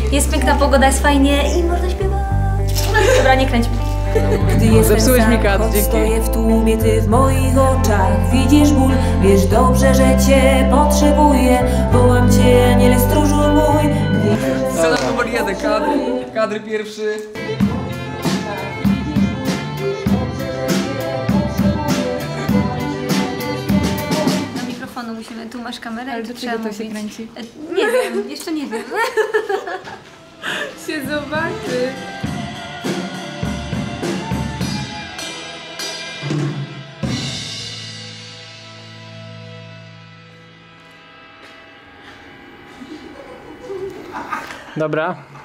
Jest piękna pogoda, jest fajnie i można śpiewać. Dobra, nie kręć. Zepsułeś mi kadr, dzięki. Stoję w tłumie, ty w moich oczach widzisz ból. Wiesz dobrze, że cię potrzebuję. Wołam cię, aniele stróżu mój. Scena numer 1, kadr pierwszy. Do mikrofonu musimy, tu masz kamerę. Ale i tu do trzeba czego to się mówić. kręci? Nie wiem, jeszcze nie wiem. Się zobaczy. Dobra.